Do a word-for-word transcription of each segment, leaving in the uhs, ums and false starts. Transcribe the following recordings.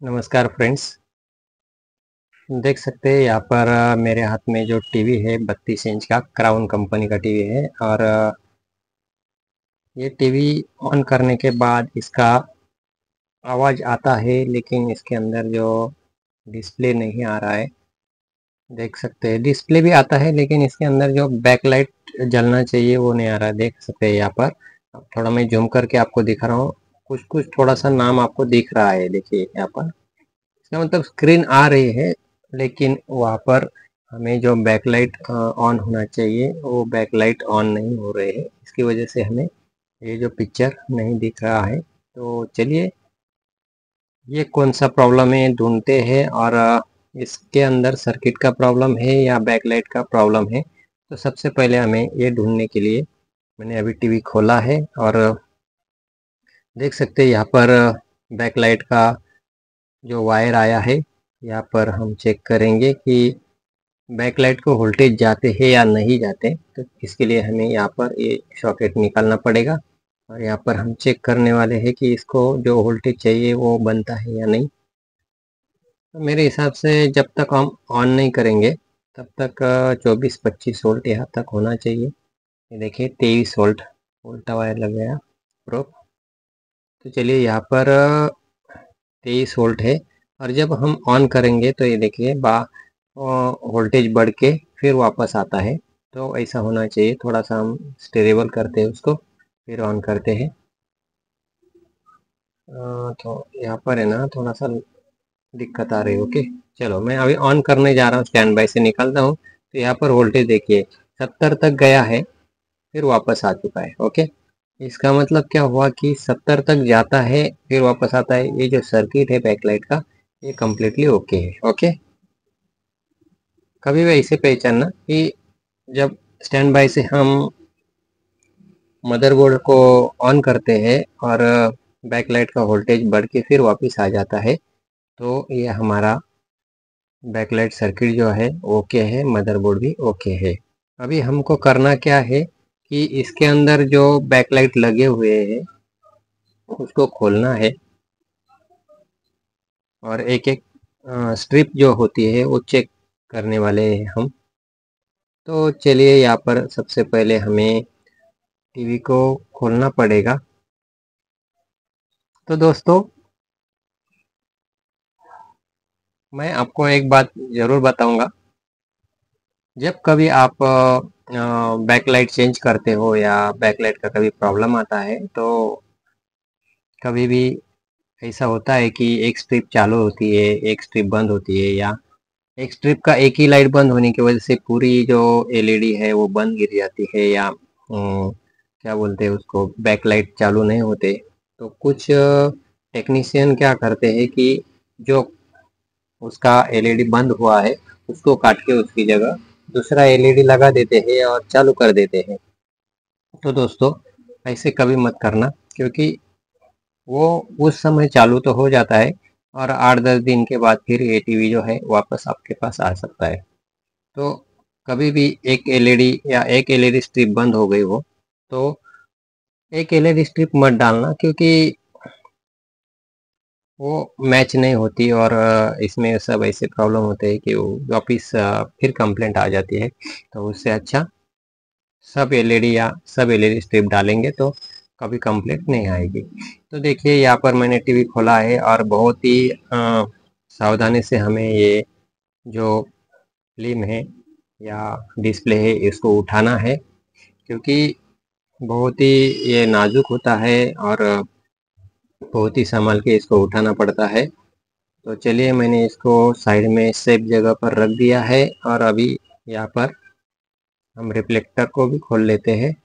नमस्कार फ्रेंड्स। देख सकते हैं यहाँ पर अ, मेरे हाथ में जो टीवी है बत्तीस इंच का क्राउन कंपनी का टीवी है। और अ, ये टीवी ऑन करने के बाद इसका आवाज़ आता है, लेकिन इसके अंदर जो डिस्प्ले नहीं आ रहा है। देख सकते हैं डिस्प्ले भी आता है, लेकिन इसके अंदर जो बैकलाइट जलना चाहिए वो नहीं आ रहा है। देख सकते हैं यहाँ पर। अब थोड़ा मैं जूम करके आपको दिखा रहा हूँ। कुछ कुछ थोड़ा सा नाम आपको दिख रहा है, देखिए यहाँ पर। इसका मतलब स्क्रीन आ रही है, लेकिन वहाँ पर हमें जो बैकलाइट ऑन होना चाहिए वो बैकलाइट ऑन नहीं हो रहे हैं। इसकी वजह से हमें ये जो पिक्चर नहीं दिख रहा है। तो चलिए, ये कौन सा प्रॉब्लम है ढूंढते हैं। और अ, इसके अंदर सर्किट का प्रॉब्लम है या बैकलाइट का प्रॉब्लम है। तो सबसे पहले हमें ये ढूंढने के लिए मैंने अभी टीवी खोला है। और अ, देख सकते हैं यहाँ पर बैकलाइट का जो वायर आया है। यहाँ पर हम चेक करेंगे कि बैकलाइट को वोल्टेज जाते हैं या नहीं जाते। तो इसके लिए हमें यहाँ पर ये सॉकेट निकालना पड़ेगा। और यहाँ पर हम चेक करने वाले हैं कि इसको जो वोल्टेज चाहिए वो बनता है या नहीं। तो मेरे हिसाब से जब तक हम ऑन नहीं करेंगे तब तक चौबीस पच्चीस वोल्ट यहाँ तक होना चाहिए। ये देखिए तेईस वोल्ट उल्टा वायर लग गया प्रोब। तो चलिए यहाँ पर तेईस वोल्ट है। और जब हम ऑन करेंगे तो ये देखिए बा वोल्टेज बढ़ के फिर वापस आता है। तो ऐसा होना चाहिए। थोड़ा सा हम स्टेबल करते हैं उसको, फिर ऑन करते हैं। अ, तो यहाँ पर है ना थोड़ा सा दिक्कत आ रही है। ओके, चलो मैं अभी ऑन करने जा रहा हूँ, स्टैंड बाय से निकलता हूँ। तो यहाँ पर वोल्टेज देखिए सत्तर तक गया है, फिर वापस आ चुका है। ओके, इसका मतलब क्या हुआ कि सत्तर तक जाता है फिर वापस आता है। ये जो सर्किट है बैकलाइट का, ये कम्प्लीटली ओके है। ओके, कभी भी ऐसे पहचानना कि जब स्टैंड बाय से हम मदरबोर्ड को ऑन करते हैं और बैकलाइट का वोल्टेज बढ़ के फिर वापस आ जाता है, तो ये हमारा बैकलाइट सर्किट जो है ओके है, मदरबोर्ड भी ओके है। अभी हमको करना क्या है कि इसके अंदर जो बैकलाइट लगे हुए हैं उसको खोलना है। और एक एक स्ट्रिप जो होती है वो चेक करने वाले हैं हम। तो चलिए, यहाँ पर सबसे पहले हमें टीवी को खोलना पड़ेगा। तो दोस्तों, मैं आपको एक बात ज़रूर बताऊंगा। जब कभी आप बैकलाइट चेंज करते हो या बैकलाइट का कभी प्रॉब्लम आता है, तो कभी भी ऐसा होता है कि एक स्ट्रिप चालू होती है, एक स्ट्रिप बंद होती है, या एक स्ट्रिप का एक ही लाइट बंद होने की वजह से पूरी जो एलईडी है वो बंद गिर जाती है, या अम, क्या बोलते हैं उसको, बैकलाइट चालू नहीं होते। तो कुछ टेक्नीशियन क्या करते हैं कि जो उसका एलईडी बंद हुआ है उसको काट के उसकी जगह दूसरा एलईडी लगा देते हैं और चालू कर देते हैं। तो दोस्तों, ऐसे कभी मत करना, क्योंकि वो उस समय चालू तो हो जाता है और आठ दस दिन के बाद फिर ये टीवी जो है वापस आपके पास आ सकता है। तो कभी भी एक एलईडी या एक एलईडी स्ट्रिप बंद हो गई हो तो एक एलईडी स्ट्रिप मत डालना, क्योंकि वो मैच नहीं होती। और अ, इसमें सब ऐसे प्रॉब्लम होते हैं कि वो वापिस अ, फिर कंप्लेंट आ जाती है। तो उससे अच्छा सब एलईडी या सब एलईडी स्ट्रिप डालेंगे तो कभी कंप्लेंट नहीं आएगी। तो देखिए, यहाँ पर मैंने टीवी खोला है और बहुत ही अ, सावधानी से हमें ये जो फिल्म है या डिस्प्ले है इसको उठाना है, क्योंकि बहुत ही ये नाजुक होता है और बहुत ही संभाल के इसको उठाना पड़ता है। तो चलिए, मैंने इसको साइड में सेफ जगह पर रख दिया है। और अभी यहाँ पर हम रिफ्लेक्टर को भी खोल लेते हैं।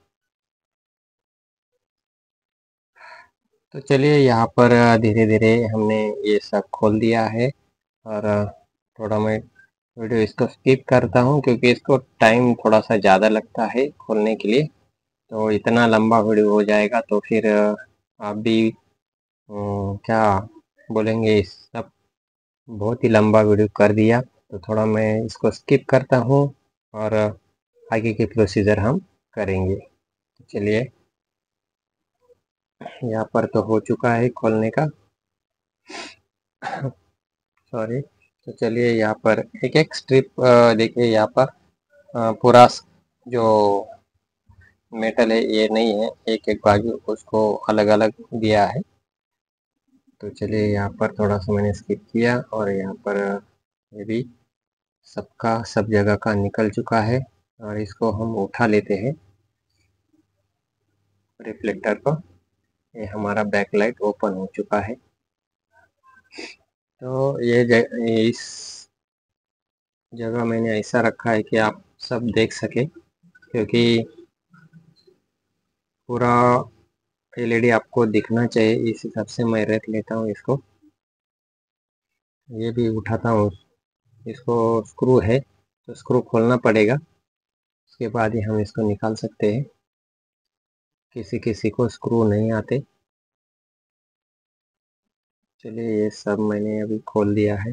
तो चलिए, यहाँ पर धीरे धीरे हमने ये सब खोल दिया है। और थोड़ा मैं वीडियो इसको स्किप करता हूँ, क्योंकि इसको टाइम थोड़ा सा ज़्यादा लगता है खोलने के लिए। तो इतना लंबा वीडियो हो जाएगा तो फिर आप भी अम, क्या बोलेंगे, इस सब बहुत ही लंबा वीडियो कर दिया। तो थोड़ा मैं इसको स्किप करता हूँ और आगे की प्रोसीजर हम करेंगे। तो चलिए, यहाँ पर तो हो चुका है खोलने का। सॉरी। तो चलिए यहाँ पर एक एक स्ट्रिप देखिए यहाँ पर अ, पूरा जो मेटल है ये नहीं है, एक एक बाजू उसको अलग अलग दिया है। तो चलिए यहाँ पर थोड़ा सा मैंने स्किप किया और यहाँ पर ये भी सबका सब जगह का निकल चुका है और इसको हम उठा लेते हैं रिफ्लेक्टर को। ये हमारा बैकलाइट ओपन हो चुका है। तो ये, ये इस जगह मैंने ऐसा रखा है कि आप सब देख सके, क्योंकि पूरा एलईडी आपको दिखना चाहिए, इस हिसाब से मैं रख लेता हूँ इसको। ये भी उठाता हूँ, इसको स्क्रू है तो स्क्रू खोलना पड़ेगा, उसके बाद ही हम इसको निकाल सकते हैं। किसी किसी को स्क्रू नहीं आते। चलिए ये सब मैंने अभी खोल दिया है।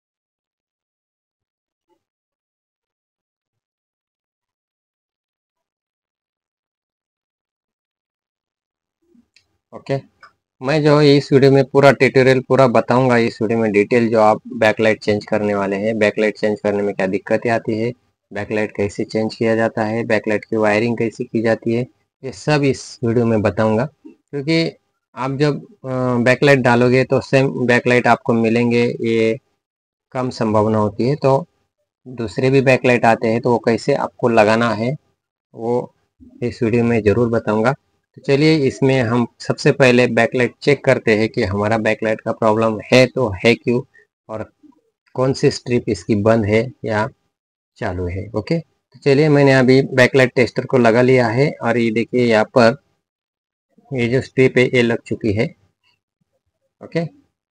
ओके, मैं जो इस वीडियो में पूरा ट्यूटोरियल पूरा बताऊंगा, इस वीडियो में डिटेल, जो आप बैकलाइट चेंज करने वाले हैं, बैकलाइट चेंज करने में क्या दिक्कतें आती है, बैकलाइट कैसे चेंज किया जाता है, बैकलाइट की वायरिंग कैसे की जाती है, ये सब इस वीडियो में बताऊंगा। क्योंकि आप जब बैकलाइट डालोगे तो सेम बैकलाइट आपको मिलेंगे, ये कम संभावना होती है। तो दूसरे भी बैकलाइट आते हैं तो वो कैसे आपको लगाना है वो इस वीडियो में ज़रूर बताऊंगा। तो चलिए इसमें हम सबसे पहले बैकलाइट चेक करते हैं कि हमारा बैकलाइट का प्रॉब्लम है तो है क्यों, और कौन सी स्ट्रिप इसकी बंद है या चालू है। ओके, तो चलिए मैंने अभी बैकलाइट टेस्टर को लगा लिया है और ये देखिए यहाँ पर ये जो स्ट्रिप है ये लग चुकी है। ओके,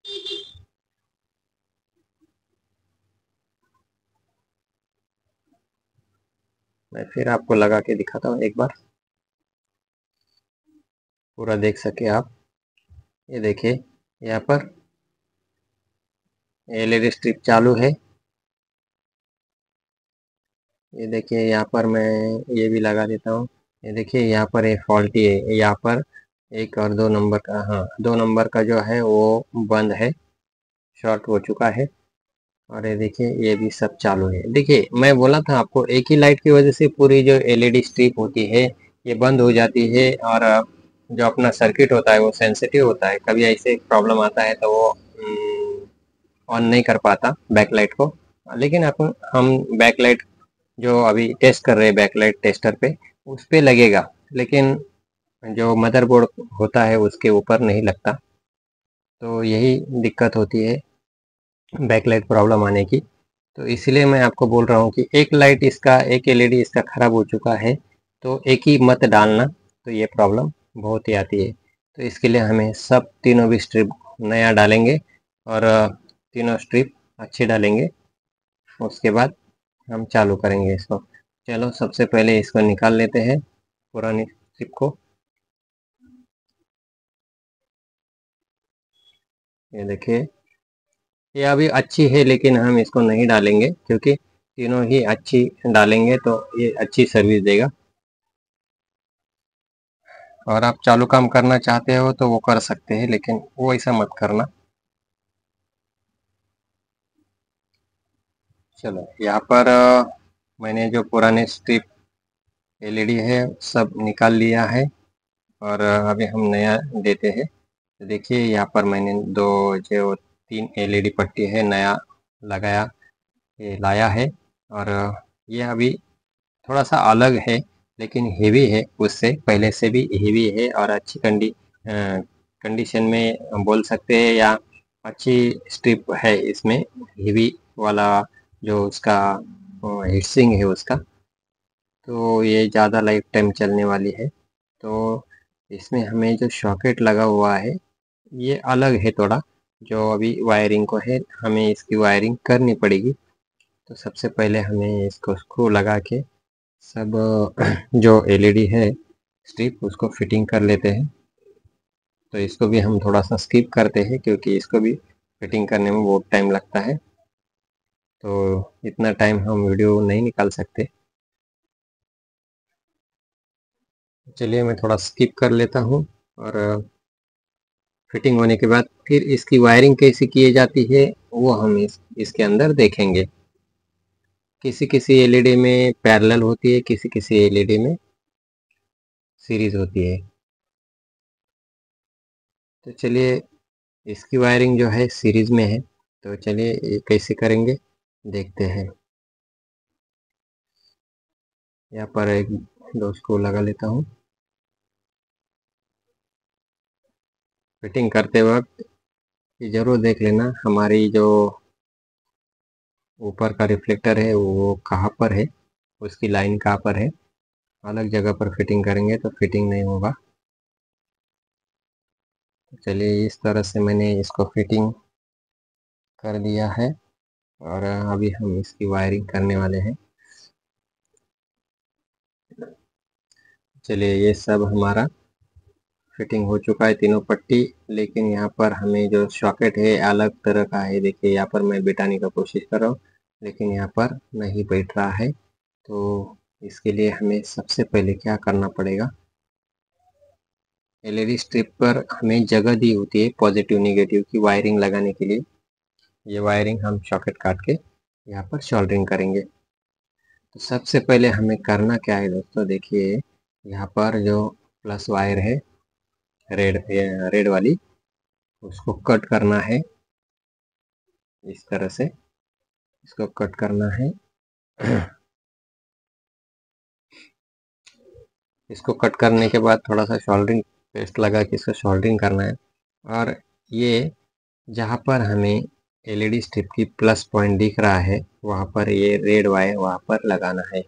मैं फिर आपको लगा के दिखाता हूँ एक बार, पूरा देख सके आप। ये देखिए यहाँ पर एलईडी स्ट्रिप चालू है। ये देखिए यहाँ पर मैं ये भी लगा देता हूँ। ये देखिए यहाँ पर एक फॉल्टी है, यहाँ पर एक और दो नंबर का, हाँ दो नंबर का जो है वो बंद है, शॉर्ट हो चुका है। और ये देखिए ये भी सब चालू है। देखिए मैं बोला था आपको, एक ही लाइट की वजह से पूरी जो एलईडी स्ट्रिप होती है ये बंद हो जाती है, और जो अपना सर्किट होता है वो सेंसिटिव होता है, कभी ऐसे प्रॉब्लम आता है तो वो ऑन नहीं कर पाता बैकलाइट को। लेकिन अपन हम बैकलाइट जो अभी टेस्ट कर रहे हैं बैकलाइट टेस्टर पे, उस पे लगेगा, लेकिन जो मदरबोर्ड होता है उसके ऊपर नहीं लगता। तो यही दिक्कत होती है बैकलाइट प्रॉब्लम आने की। तो इसलिए मैं आपको बोल रहा हूँ कि एक लाइट इसका, एक एलईडी इसका खराब हो चुका है तो एक ही मत डालना, तो ये प्रॉब्लम बहुत ही आती है। तो इसके लिए हमें सब तीनों भी स्ट्रिप नया डालेंगे और तीनों स्ट्रिप अच्छी डालेंगे, उसके बाद हम चालू करेंगे इसको। चलो सबसे पहले इसको निकाल लेते हैं पुरानी स्ट्रिप को। ये देखिए ये अभी अच्छी है, लेकिन हम इसको नहीं डालेंगे क्योंकि तीनों ही अच्छी डालेंगे तो ये अच्छी सर्विस देगा। और आप चालू काम करना चाहते हो तो वो कर सकते हैं, लेकिन वो ऐसा मत करना। चलो यहाँ पर अ, मैंने जो पुराने स्ट्रिप एलईडी है सब निकाल लिया है और अ, अभी हम नया देते हैं। तो देखिए यहाँ पर मैंने दो जो तीन एलईडी पट्टी है नया लगाया, ये लाया है। और अ, ये अभी थोड़ा सा अलग है, लेकिन हेवी है, उससे पहले से भी हेवी है और अच्छी कंडी कंडीशन में बोल सकते हैं, या अच्छी स्ट्रिप है इसमें, हेवी वाला जो उसका हीटसिंग है उसका। तो ये ज़्यादा लाइफ टाइम चलने वाली है। तो इसमें हमें जो सॉकेट लगा हुआ है ये अलग है थोड़ा, जो अभी वायरिंग को है हमें इसकी वायरिंग करनी पड़ेगी। तो सबसे पहले हमें इसको स्क्रू लगा के सब जो एलईडी है स्ट्रिप उसको फिटिंग कर लेते हैं। तो इसको भी हम थोड़ा सा स्किप करते हैं क्योंकि इसको भी फिटिंग करने में बहुत टाइम लगता है, तो इतना टाइम हम वीडियो नहीं निकाल सकते। चलिए मैं थोड़ा स्किप कर लेता हूँ और फिटिंग होने के बाद फिर इसकी वायरिंग कैसे की जाती है वो हम इस इसके अंदर देखेंगे। किसी किसी एलईडी में पैरेलल होती है, किसी किसी एलईडी में सीरीज होती है। तो चलिए, इसकी वायरिंग जो है सीरीज में है, तो चलिए ये कैसे करेंगे देखते हैं। यहाँ पर एक दो स्क्रू लगा लेता हूँ। फिटिंग करते वक्त ये जरूर देख लेना हमारी जो ऊपर का रिफ्लेक्टर है वो कहाँ पर है, उसकी लाइन कहाँ पर है। अलग जगह पर फिटिंग करेंगे तो फिटिंग नहीं होगा। तो चलिए, इस तरह से मैंने इसको फिटिंग कर दिया है और अभी हम इसकी वायरिंग करने वाले हैं। चलिए, ये सब हमारा फिटिंग हो चुका है तीनों पट्टी, लेकिन यहाँ पर हमें जो सॉकेट है अलग तरह का है। देखिए, यहाँ पर मैं बिठाने का कोशिश कर रहा हूँ लेकिन यहाँ पर नहीं बैठ रहा है। तो इसके लिए हमें सबसे पहले क्या करना पड़ेगा, एलईडी स्ट्रिप पर हमें जगह दी होती है पॉजिटिव नेगेटिव की वायरिंग लगाने के लिए। ये वायरिंग हम सॉकेट काट के यहाँ पर सोल्डरिंग करेंगे। तो सबसे पहले हमें करना क्या है दोस्तों, देखिए यहाँ पर जो प्लस वायर है रेड रेड वाली, उसको कट करना है। इस तरह से इसको कट करना है। इसको कट करने के बाद थोड़ा सा सोल्डरिंग पेस्ट लगा के इसको सोल्डरिंग करना है। और ये जहाँ पर हमें एलईडी स्ट्रिप की प्लस पॉइंट दिख रहा है वहाँ पर ये रेड वायर वहाँ पर लगाना है।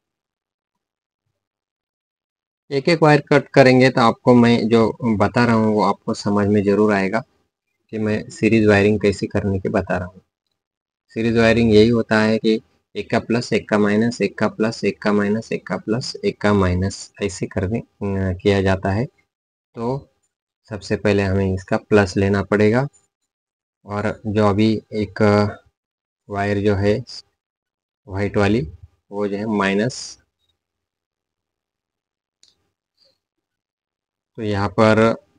एक एक वायर कट करेंगे तो आपको मैं जो बता रहा हूँ वो आपको समझ में ज़रूर आएगा कि मैं सीरीज वायरिंग कैसे करने के बता रहा हूँ। सीरीज वायरिंग यही होता है कि एक का प्लस एक का माइनस, एक का प्लस एक का माइनस, एक का प्लस एक का माइनस, ऐसे करने किया जाता है। तो सबसे पहले हमें इसका प्लस लेना पड़ेगा और जो अभी एक वायर जो है वाइट वाली वो जो है माइनस। तो यहाँ पर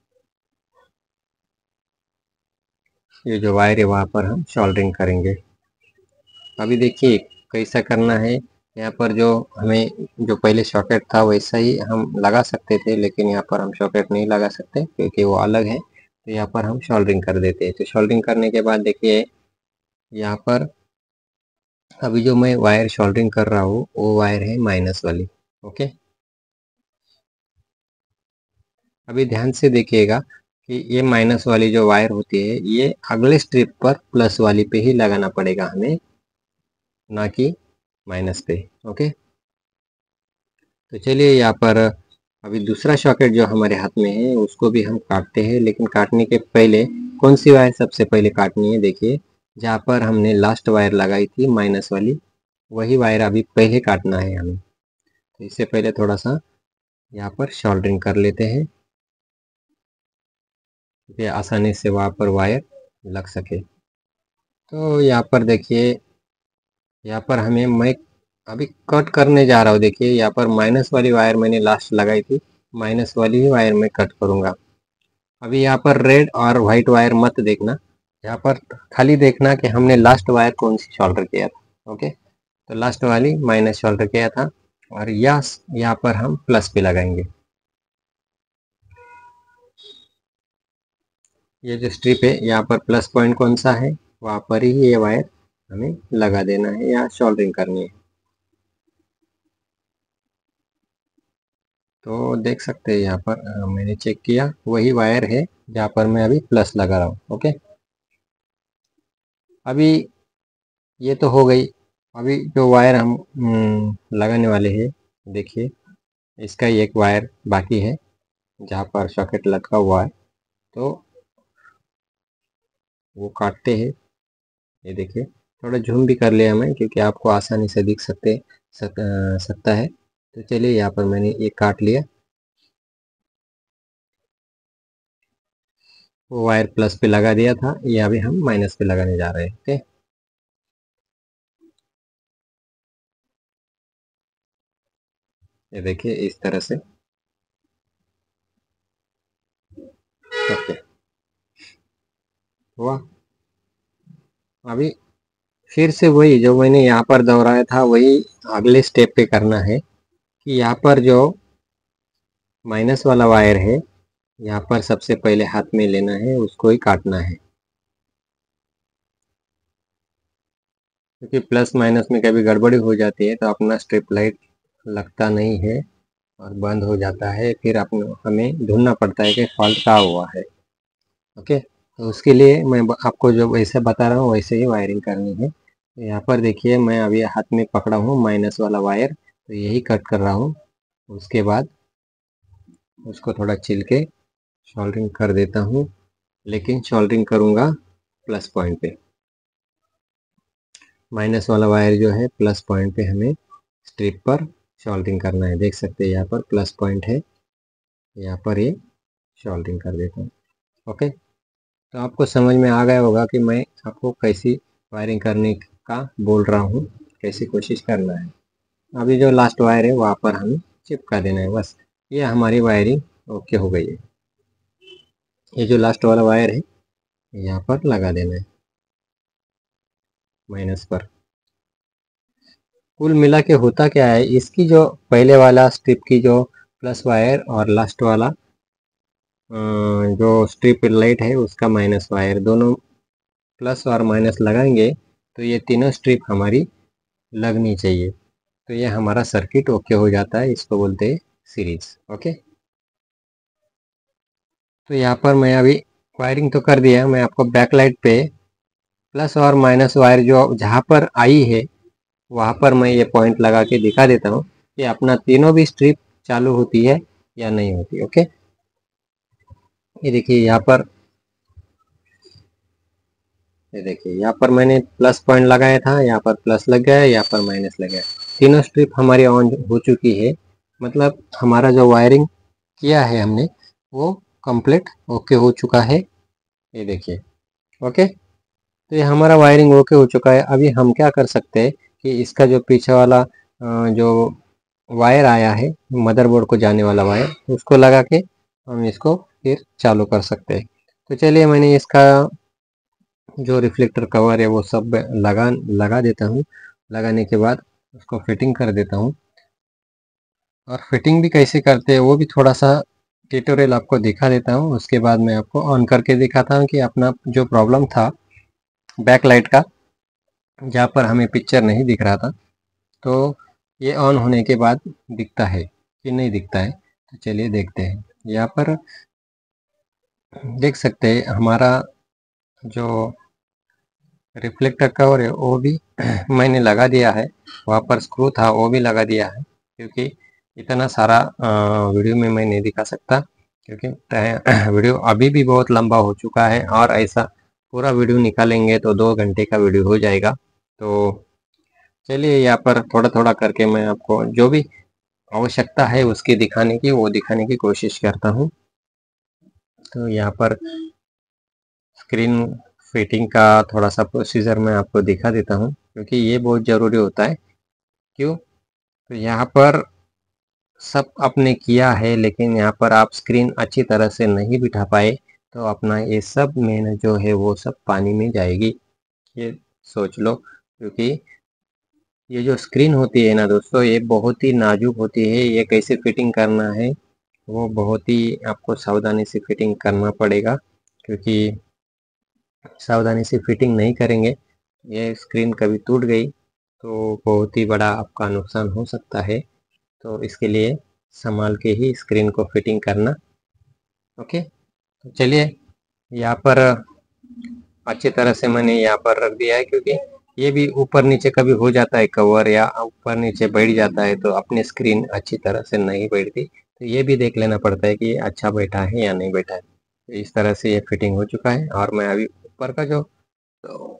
ये जो वायर है वहाँ पर हम सोल्डरिंग करेंगे। अभी देखिए कैसा करना है। यहाँ पर जो हमें जो पहले सॉकेट था वैसा ही हम लगा सकते थे, लेकिन यहाँ पर हम सॉकेट नहीं लगा सकते क्योंकि वो अलग है। तो यहाँ पर हम सोल्डरिंग कर देते हैं। तो सोल्डरिंग करने के बाद देखिए यहाँ पर अभी जो मैं वायर सोल्डरिंग कर रहा हूँ वो वायर है माइनस वाली। ओके, अभी ध्यान से देखिएगा कि ये माइनस वाली जो वायर होती है ये अगले स्ट्रिप पर प्लस वाली पे ही लगाना पड़ेगा हमें, ना कि माइनस पे। ओके, तो चलिए यहाँ पर अभी दूसरा सॉकेट जो हमारे हाथ में है उसको भी हम काटते हैं, लेकिन काटने के पहले कौन सी वायर सबसे पहले काटनी है। देखिए जहाँ पर हमने लास्ट वायर लगाई थी माइनस वाली, वही वायर अभी पहले काटना है हमें। तो इससे पहले थोड़ा सा यहाँ पर सोल्डरिंग कर लेते हैं कि आसानी से वहाँ पर वायर लग सके। तो यहाँ पर देखिए, यहाँ पर हमें मैं अभी कट करने जा रहा हूँ। देखिए यहाँ पर माइनस वाली वायर मैंने लास्ट लगाई थी, माइनस वाली ही वायर मैं कट करूँगा। अभी यहाँ पर रेड और वाइट वायर मत देखना, यहाँ पर खाली देखना कि हमने लास्ट वायर कौन सी शोल्डर किया था। ओके, तो लास्ट वाली माइनस शोल्डर किया था और यस यहाँ पर हम प्लस पे लगाएंगे। ये जो स्ट्रिप है यहाँ पर प्लस पॉइंट कौन सा है वहाँ पर ही ये वायर हमें लगा देना है या सोल्डरिंग करनी है। तो देख सकते हैं यहाँ पर अ, मैंने चेक किया वही वायर है जहाँ पर मैं अभी प्लस लगा रहा हूँ। ओके, अभी ये तो हो गई। अभी जो वायर हम हम्म, लगाने वाले हैं, देखिए इसका ही एक वायर बाकी है जहाँ पर सॉकेट लटका हुआ है। तो वो काटते हैं। ये देखिए थोड़ा जूम भी कर लिया मैं क्योंकि आपको आसानी से दिख सकते सक, अ, सकता है। तो चलिए यहाँ पर मैंने ये काट लिया। वो वायर प्लस पे लगा दिया था, ये अभी हम माइनस पे लगाने जा रहे हैं। ओके, ये देखिए इस तरह से। ओके, हुआ। अभी फिर से वही जो मैंने यहाँ पर दोहराया था वही अगले स्टेप पे करना है कि यहाँ पर जो माइनस वाला वायर है यहाँ पर सबसे पहले हाथ में लेना है, उसको ही काटना है, क्योंकि प्लस माइनस में कभी गड़बड़ी हो जाती है तो अपना स्ट्रिप लाइट लगता नहीं है और बंद हो जाता है, फिर अपने हमें ढूंढना पड़ता है कि फॉल्ट कहाँ हुआ है। ओके, तो उसके लिए मैं आपको जो वैसे बता रहा हूँ वैसे ही वायरिंग करनी है। तो यहाँ पर देखिए मैं अभी हाथ में पकड़ा हूँ माइनस वाला वायर, तो यही कट कर रहा हूँ। उसके बाद उसको थोड़ा छिल के सोल्डरिंग कर देता हूँ, लेकिन सोल्डरिंग करूँगा प्लस पॉइंट पे। माइनस वाला वायर जो है प्लस पॉइंट पे हमें स्ट्रिप पर सोल्डरिंग करना है। देख सकते हैं यहाँ पर प्लस पॉइंट है, यहाँ पर ये सोल्डरिंग कर देता हूँ। ओके, तो आपको समझ में आ गया होगा कि मैं आपको कैसी वायरिंग करने का बोल रहा हूँ, कैसी कोशिश करना है। अभी जो लास्ट वायर है वहाँ पर हमें चिपका देना है, बस ये हमारी वायरिंग ओके हो गई है। ये जो लास्ट वाला वायर है यहाँ पर लगा देना है माइनस पर। कुल मिला के होता क्या है, इसकी जो पहले वाला स्ट्रिप की जो प्लस वायर और लास्ट वाला जो स्ट्रिप लाइट है उसका माइनस वायर, दोनों प्लस और माइनस लगाएंगे तो ये तीनों स्ट्रिप हमारी लगनी चाहिए। तो ये हमारा सर्किट ओके हो जाता है, इसको बोलते हैं सीरीज। ओके, तो यहाँ पर मैं अभी वायरिंग तो कर दिया, मैं आपको बैकलाइट पे प्लस और माइनस वायर जो जहाँ पर आई है वहाँ पर मैं ये पॉइंट लगा के दिखा देता हूँ कि अपना तीनों भी स्ट्रिप चालू होती है या नहीं होती। ओके, ये देखिए यहाँ पर, ये देखिए यहाँ पर मैंने प्लस पॉइंट लगाया था, यहाँ पर प्लस लग गया है, यहाँ पर माइनस लग गया है, तीनों स्ट्रिप हमारी ऑन हो चुकी है। मतलब हमारा जो वायरिंग किया है हमने वो कंप्लीट ओके हो चुका है। ये देखिए, ओके, तो ये हमारा वायरिंग ओके हो चुका है। अभी हम क्या कर सकते हैं कि इसका जो पीछे वाला जो वायर आया है मदरबोर्ड को जाने वाला वायर, उसको लगा के हम इसको फिर चालू कर सकते हैं। तो चलिए मैंने इसका जो रिफ्लेक्टर कवर है वो सब लगा लगा देता हूँ। लगाने के बाद उसको फिटिंग कर देता हूँ, और फिटिंग भी कैसे करते हैं वो भी थोड़ा सा ट्यूटोरियल आपको दिखा देता हूँ। उसके बाद मैं आपको ऑन करके दिखाता हूँ कि अपना जो प्रॉब्लम था बैक लाइट का, जहाँ पर हमें पिक्चर नहीं दिख रहा था, तो ये ऑन होने के बाद दिखता है कि नहीं दिखता है। तो चलिए देखते हैं। यहाँ पर देख सकते हैं हमारा जो रिफ्लेक्टर कवर है वो भी मैंने लगा दिया है, वहाँ पर स्क्रू था वो भी लगा दिया है, क्योंकि इतना सारा वीडियो में मैं नहीं दिखा सकता, क्योंकि वीडियो अभी भी बहुत लंबा हो चुका है, और ऐसा पूरा वीडियो निकालेंगे तो दो घंटे का वीडियो हो जाएगा। तो चलिए यहाँ पर थोड़ा थोड़ा करके मैं आपको जो भी आवश्यकता है उसकी दिखाने की वो दिखाने की कोशिश करता हूँ। तो यहाँ पर स्क्रीन फिटिंग का थोड़ा सा प्रोसीजर मैं आपको दिखा देता हूँ, क्योंकि ये बहुत ज़रूरी होता है। क्यों? तो यहाँ पर सब आपने किया है, लेकिन यहाँ पर आप स्क्रीन अच्छी तरह से नहीं बिठा पाए, तो अपना ये सब मेहनत जो है वो सब पानी में जाएगी, ये सोच लो। क्योंकि ये जो स्क्रीन होती है ना दोस्तों, ये बहुत ही नाजुक होती है। ये कैसे फिटिंग करना है वो बहुत ही आपको सावधानी से फिटिंग करना पड़ेगा, क्योंकि सावधानी से फिटिंग नहीं करेंगे, ये स्क्रीन कभी टूट गई तो बहुत ही बड़ा आपका नुकसान हो सकता है। तो इसके लिए संभाल के ही स्क्रीन को फिटिंग करना। ओके, तो चलिए यहाँ पर अच्छी तरह से मैंने यहाँ पर रख दिया है, क्योंकि ये भी ऊपर नीचे कभी हो जाता है कवर, या ऊपर नीचे बैठ जाता है तो अपनी स्क्रीन अच्छी तरह से नहीं बैठती। तो ये भी देख लेना पड़ता है कि ये अच्छा बैठा है या नहीं बैठा है। तो इस तरह से ये फिटिंग हो चुका है, और मैं अभी ऊपर का जो तो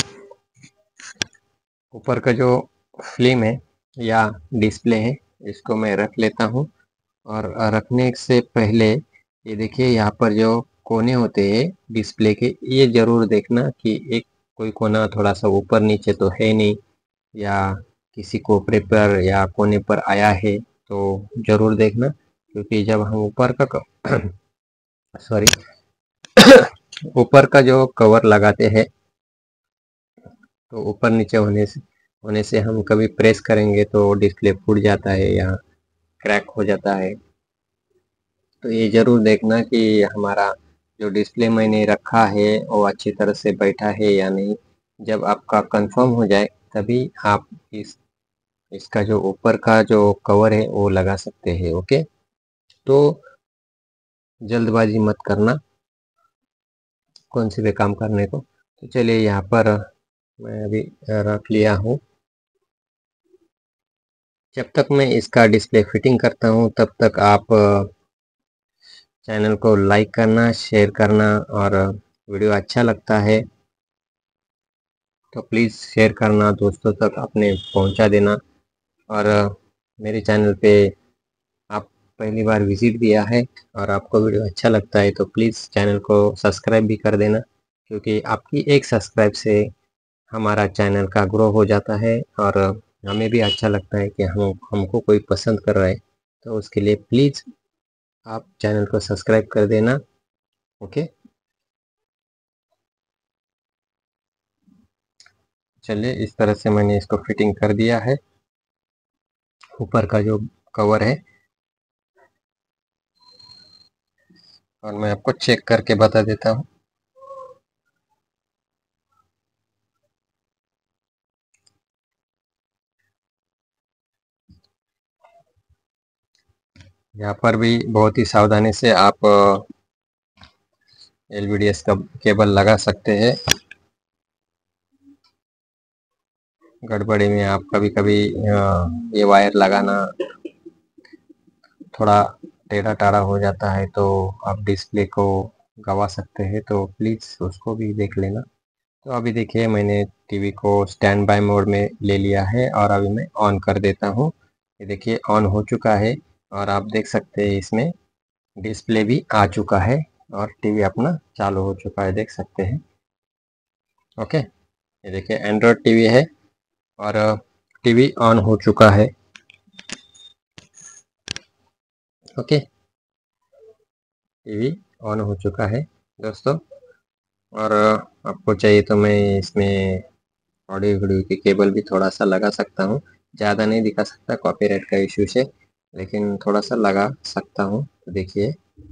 ऊपर का जो फिल्म है या डिस्प्ले है इसको मैं रख लेता हूँ। और रखने से पहले ये देखिए यहाँ पर जो कोने होते हैं डिस्प्ले के, ये ज़रूर देखना कि एक कोई कोना थोड़ा सा ऊपर नीचे तो है नहीं, या किसी कोपरे पर या कोने पर आया है, तो ज़रूर देखना। क्योंकि जब हम ऊपर का सॉरी ऊपर का जो कवर लगाते हैं तो ऊपर नीचे होने से होने से हम कभी प्रेस करेंगे तो डिस्प्ले फूट जाता है या क्रैक हो जाता है। तो ये ज़रूर देखना कि हमारा जो डिस्प्ले मैंने रखा है वो अच्छी तरह से बैठा है या नहीं। जब आपका कंफर्म हो जाए तभी आप इस इसका जो ऊपर का जो कवर है वो लगा सकते हैं। ओके, तो जल्दबाजी मत करना कौन से भी काम करने को। तो चलिए यहाँ पर मैं अभी रख लिया हूँ। जब तक मैं इसका डिस्प्ले फिटिंग करता हूँ तब तक आप चैनल को लाइक करना, शेयर करना और वीडियो अच्छा लगता है तो प्लीज़ शेयर करना, दोस्तों तक अपने पहुंचा देना। और मेरे चैनल पे आप पहली बार विज़िट दिया है और आपको वीडियो अच्छा लगता है तो प्लीज़ चैनल को सब्सक्राइब भी कर देना, क्योंकि आपकी एक सब्सक्राइब से हमारा चैनल का ग्रो हो जाता है और हमें भी अच्छा लगता है कि हम हमको कोई पसंद कर रहा है। तो उसके लिए प्लीज़ आप चैनल को सब्सक्राइब कर देना। ओके, चलिए इस तरह से मैंने इसको फिटिंग कर दिया है। ऊपर का जो कवर है और मैं आपको चेक करके बता देता हूँ। यहाँ पर भी बहुत ही सावधानी से आप एल वी डी एस का केबल लगा सकते हैं। गड़बड़ी में आप कभी कभी ये वायर लगाना थोड़ा टेढ़ा टाढ़ा हो जाता है तो आप डिस्प्ले को गवा सकते हैं, तो प्लीज़ उसको भी देख लेना। तो अभी देखिए मैंने टीवी को स्टैंड बाय मोड में ले लिया है और अभी मैं ऑन कर देता हूँ। ये देखिए ऑन हो चुका है और आप देख सकते हैं इसमें डिस्प्ले भी आ चुका है और टीवी अपना चालू हो चुका है, देख सकते हैं। ओके, ये देखिए एंड्रॉयड टीवी है और टीवी ऑन हो चुका है। ओके, टीवी ऑन हो चुका है दोस्तों। और आपको चाहिए तो मैं इसमें ऑडियो वीडियो की केबल भी थोड़ा सा लगा सकता हूँ। ज़्यादा नहीं दिखा सकता कॉपीराइट का इश्यू से, लेकिन थोड़ा सा लगा सकता हूँ। तो देखिए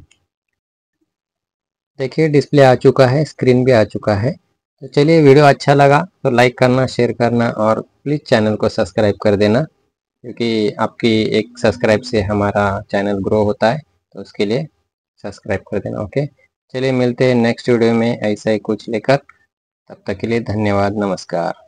देखिए डिस्प्ले आ चुका है, स्क्रीन भी आ चुका है। तो चलिए वीडियो अच्छा लगा तो लाइक करना, शेयर करना और प्लीज़ चैनल को सब्सक्राइब कर देना, क्योंकि आपकी एक सब्सक्राइब से हमारा चैनल ग्रो होता है। तो उसके लिए सब्सक्राइब कर देना। ओके, चलिए मिलते हैं नेक्स्ट वीडियो में ऐसा ही कुछ लेकर। तब तक के लिए धन्यवाद, नमस्कार।